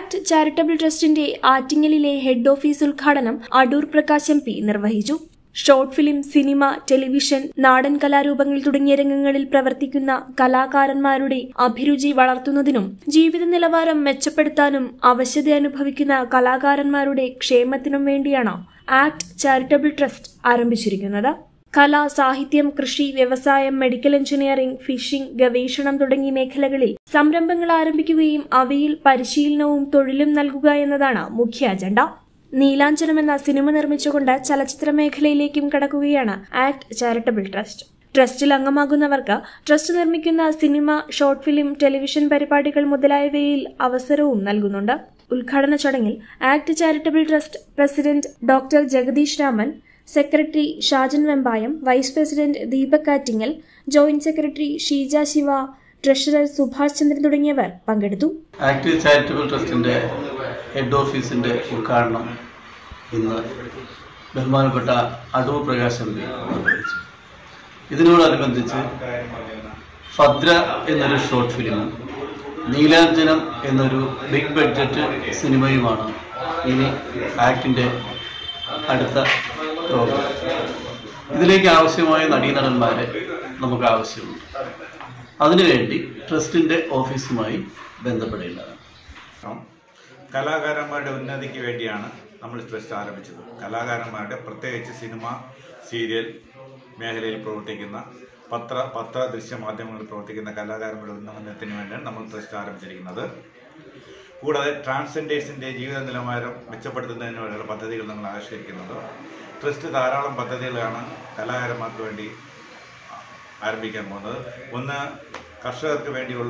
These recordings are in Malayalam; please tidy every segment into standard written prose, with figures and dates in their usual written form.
ആക്ട് ചാരിറ്റബിൾ ട്രസ്റ്റിന്റെ ആറ്റിങ്ങലിലെ ഹെഡ് ഓഫീസ് ഉദ്ഘാടനം അടൂർ പ്രകാശ് MP നിർവഹിച്ചു. ഷോർട്ട് ഫിലിം, സിനിമ, ടെലിവിഷൻ, നാടൻ കലാരൂപങ്ങൾ തുടങ്ങിയ രംഗങ്ങളിൽ പ്രവർത്തിക്കുന്ന കലാകാരന്മാരുടെ അഭിരുചി വളർത്തുന്നതിനും ജീവിത നിലവാരം മെച്ചപ്പെടുത്താനും അവശത അനുഭവിക്കുന്ന കലാകാരന്മാരുടെ ക്ഷേമത്തിനും വേണ്ടിയാണ് ആക്ട് ചാരിറ്റബിൾ ട്രസ്റ്റ് ആരംഭിച്ചിരിക്കുന്നത്. കല, സാഹിത്യം, കൃഷി, വ്യവസായം, മെഡിക്കൽ എഞ്ചിനീയറിംഗ്, ഫിഷിംഗ്, ഗവേഷണം തുടങ്ങിയ മേഖലകളിൽ സംരംഭങ്ങൾ ആരംഭിക്കുകയും അവയിൽ പരിശീലനവും തൊഴിലും നൽകുക എന്നതാണ് മുഖ്യ അജണ്ട. നീലാഞ്ചനം എന്ന സിനിമ നിർമ്മിച്ചുകൊണ്ട് ചലച്ചിത്ര മേഖലയിലേക്കും കടക്കുകയാണ് ആക്ട് ചാരിറ്റബിൾ ട്രസ്റ്റ്. ട്രസ്റ്റിൽ അംഗമാകുന്നവർക്ക് ട്രസ്റ്റ് നിർമ്മിക്കുന്ന സിനിമ, ഷോർട്ട് ഫിലിം, ടെലിവിഷൻ പരിപാടികൾ മുതലായവയിൽ അവസരവും നൽകുന്നുണ്ട്. ഉദ്ഘാടന ചടങ്ങിൽ act charitable trust president doctor Jagadish Raman, secretary Shajan Vembayam, vice president Deepak Attingal, joint secretary Sheeja Shiva, treasurer Subhash Chandran തുടങ്ങിയവർ പങ്കെടുത്തു. ആക്ട് ചാരിറ്റബിൾ ട്രസ്റ്റിന്റെ ഹെഡ് ഓഫീസിന്റെ ഉദ്ഘാടനം ഇന്ന് ബഹുമാനപ്പെട്ട അടൂർ പ്രകാശ് MP നിർവഹിച്ചു. ഇതിനോടനുബന്ധിച്ച് ഭദ്ര എന്നൊരു ഷോർട്ട് ഫിലിമും നീലാഞ്ജനം എന്നൊരു ബിഗ് ബഡ്ജറ്റ് സിനിമയുമാണ് ഇനി ആക്ടിന്റെ അടുത്ത പ്രോഗ്രാം. ഇതിലേക്ക് ആവശ്യമായ നടീനടന്മാരെ നമുക്ക് ആവശ്യമുണ്ട്. അതിനുവേണ്ടി ട്രസ്റ്റിന്റെ ഓഫീസുമായി ബന്ധപ്പെടേണ്ടതാണ്. കലാകാരന്മാരുടെ ഉന്നതിക്ക് വേണ്ടിയാണ് നമ്മൾ ട്രസ്റ്റ് ആരംഭിച്ചത്. കലാകാരന്മാരുടെ പ്രത്യേകിച്ച് സിനിമ, സീരിയൽ മേഖലയിൽ പ്രവർത്തിക്കുന്ന പത്ര ദൃശ്യ മാധ്യമങ്ങളിൽ പ്രവർത്തിക്കുന്ന കലാകാരന്മാരുടെ ഉന്നമനത്തിന് വേണ്ടിയാണ് നമ്മൾ ട്രസ്റ്റ് ആരംഭിച്ചിരിക്കുന്നത്. കൂടാതെ ട്രാൻസ്ജെൻഡേഴ്സിൻ്റെ ജീവിത നിലവാരം മെച്ചപ്പെടുത്തുന്നതിന് വേണ്ടിയുള്ള പദ്ധതികൾ നമ്മൾ ആവിഷ്കരിക്കുന്നുണ്ട്. ട്രസ്റ്റ് ധാരാളം പദ്ധതികളാണ് കലാകാരന്മാർക്ക് വേണ്ടി ആരംഭിക്കാൻ പോകുന്നത്. ഒന്ന്, കർഷകർക്ക് വേണ്ടിയുള്ള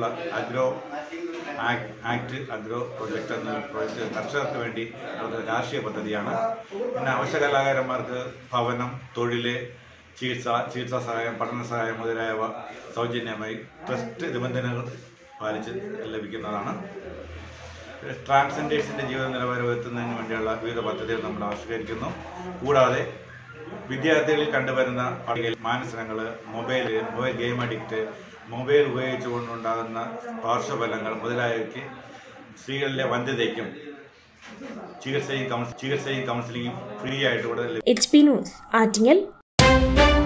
അഗ്രോ പ്രൊജക്ട് എന്ന പ്രോജക്റ്റ് കർഷകർക്ക് വേണ്ടി നടത്തുന്ന രാഷ്ട്രീയ പദ്ധതിയാണ്. പിന്നെ അവശ്യ കലാകാരന്മാർക്ക് ഭവനം, തൊഴിൽ, ചികിത്സാ സഹായം, പഠന സഹായം മുതലായവ സൗജന്യമായി ട്രസ്റ്റ് നിബന്ധനകൾ പാലിച്ച് ലഭിക്കുന്നതാണ്. ട്രാൻസ്ജെൻഡേഴ്സിൻ്റെ ജീവിത നിലവാരം ഉയർത്തുന്നതിന് വേണ്ടിയുള്ള വിവിധ പദ്ധതികൾ നമ്മൾ ആവിഷ്കരിക്കുന്നു. കൂടാതെ വിദ്യാർത്ഥികളിൽ കണ്ടുവരുന്ന മാനസികങ്ങൾ, മൊബൈൽ ഗെയിം അഡിക്റ്റ്, മൊബൈൽ ഉപയോഗിച്ചുകൊണ്ടുണ്ടാകുന്ന പാർശ്വഫലങ്ങൾ മുതലായവയ്ക്ക് സ്ത്രീകളിലെ വന്ധ്യതയ്ക്കും ചികിത്സയും കൗൺസിലിംഗും ഫ്രീ ആയിട്ട് ഇവിടെ HP ന്യൂസ് ആറ്റിങ്ങൽ.